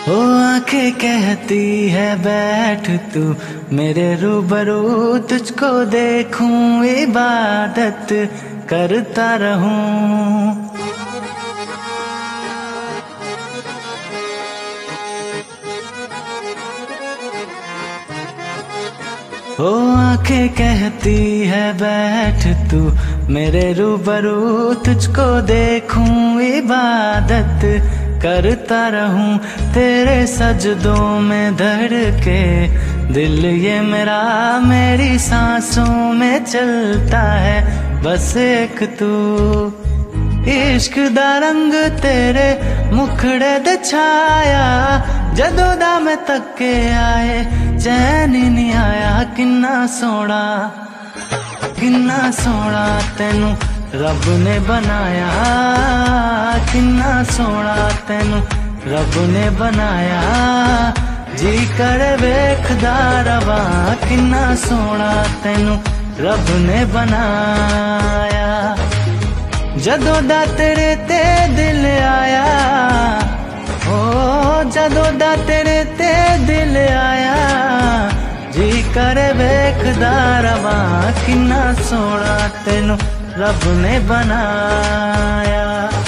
ओ आंखें कहती है बैठ तू मेरे रूबरू, तुझको देखूं इबादत करता रहूं। ओ आंखें कहती है बैठ तू मेरे रूबरू, तुझको देखूं इबादत करता रहूं। तेरे सजदों में धड़के दिल ये मेरा, मेरी सांसों में चलता है बस एक तू। इश्क दा रंग तेरे मुखड़े दे छाया, जदों दा मैं तके आए चैन ही नहीं आया। किन्ना सोहना तेनू रब ने बनाया, किन्ना सोहना तेनू रब ने बनाया। जी करे वेखदा रवा, किन्ना सोहना तेनू रब ने बनाया। जदों दा तेरे ते दिल आया, ओ जदों दा तेरे ते दिल आया। जी करे वेखदा रवा, किन्ना सोहना तेनू रब ने बनाया।